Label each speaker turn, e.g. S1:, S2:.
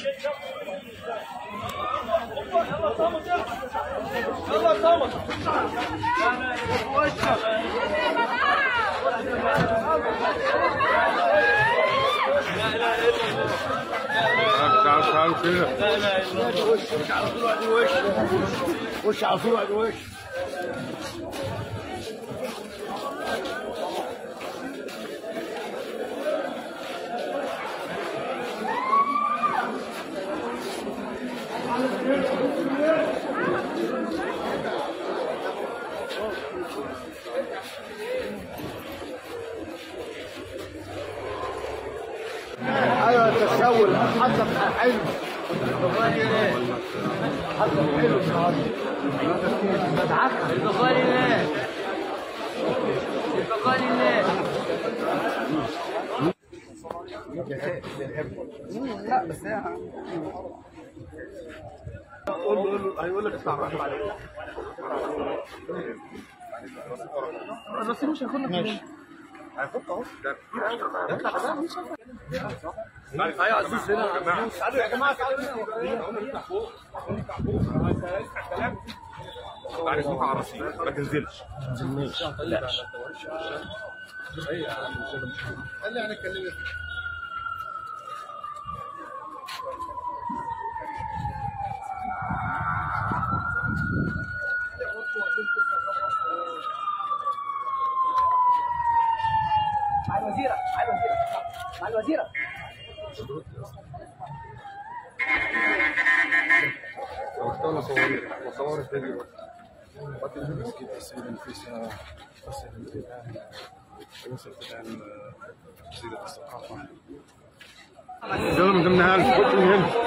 S1: وش على طول وش ايوه التسول حظك حلو حظك حلو مدعك
S2: البقاء لله البقاء لله.
S1: لا بس قول له هيقول لك اطلع راح عليك بس مش هياخد لك ماشي هيفك اهو ده كتير قوي اطلع بقى يا عزوز هنا تعالوا يا جماعه تعالوا نطلع فوق
S3: بعد اسمها على الرصيف ما تنزلش لا
S1: قال لي انا اتكلمت مع الوزيره مع الوزيره
S3: وصور الفيديو
S1: يلا من ضمن هالف